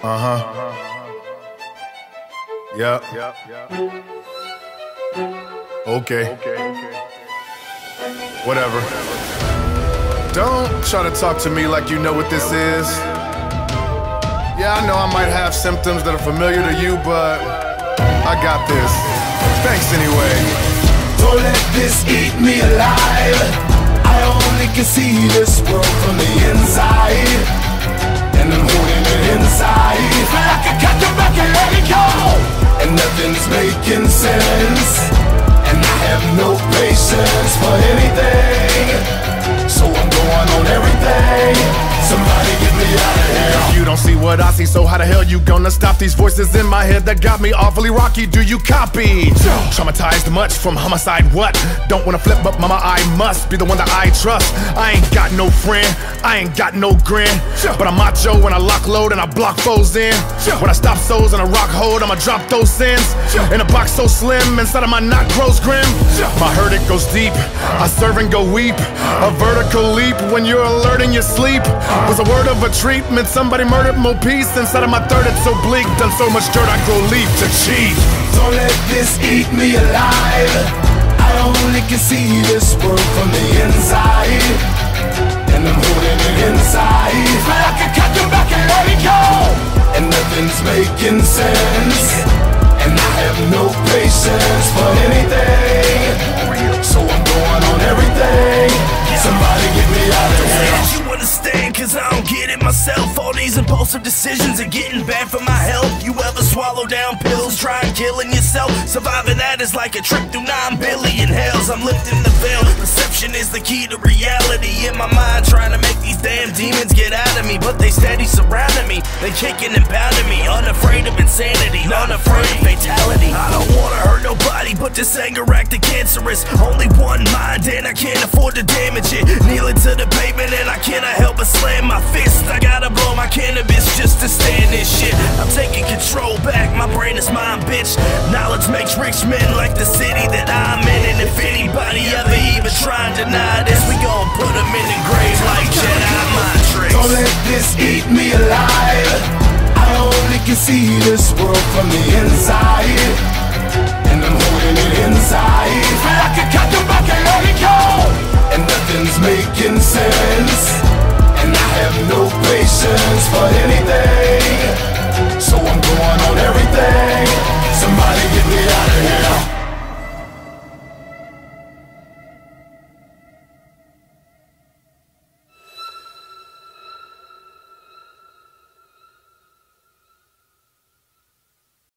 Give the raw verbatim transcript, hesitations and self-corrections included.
Uh-huh. Yep. Okay. Whatever. Don't try to talk to me like you know what this is. Yeah, I know I might have symptoms that are familiar to you, but I got this. Thanks anyway. Don't let this eat me alive. I only can see this world from the inside, and I'm holding it inside. But I can cut the back and let it go, and nothing's making sense, and I have no patience for anything, so I'm going on everything. Somebody get me out of here. You don't see what I see, so how the hell you gonna stop these voices in my head that got me awfully rocky? Do you copy? Traumatized much from homicide, what? Don't wanna flip, but mama, I must be the one that I trust. I ain't got no friend, I ain't got no grin, but I'm macho when I lock load and I block foes in. When I stop souls in a rock hold, I'ma drop those sins in a box so slim, inside of my knot grows grim. My hurt, it goes deep, I serve and go weep. A vertical leap when you're alerting your sleep was a word of a treatment. Somebody murdered more peace inside of my third. It's so bleak, done so much dirt I grow leaf to cheat. Don't let this eat me alive. I only can see this world from the inside, and I'm holding it inside. But I can cut them back and let it go, and nothing's making sense, and I have no patience for anything, so I'm going on everything. Somebody get me out of here. Did you understand? Cause I don't get it myself. All these impulsive decisions are getting bad for my health. You ever swallow down pills, trying killing yourself? Surviving that is like a trip through nine billion hells. I'm lifting the veil. Perception is the key to reality. In my mind, trying to make these damn demons get out of me, but they steady surrounding me. They kicking and pounding me, unafraid of insanity, unafraid of fatality. I don't wanna hurt nobody, but this anger acting cancerous. Only one mind and I can't afford to damage it. Kneeling to the pavement and I cannot help but slam my fist. I gotta blow my cannabis just to stand this shit. I'm taking control back, my brain is mine, bitch. Knowledge makes rich men like the city that I'm in. And if anybody ever even try and deny this, we gon' put them in the grave like Jedi mind tricks. Don't let this eat me alive. I only can see this world from the inside, and I'm holding it inside. But I can cut them back and let it go, and nothing's making sense, and I have no patience for anything.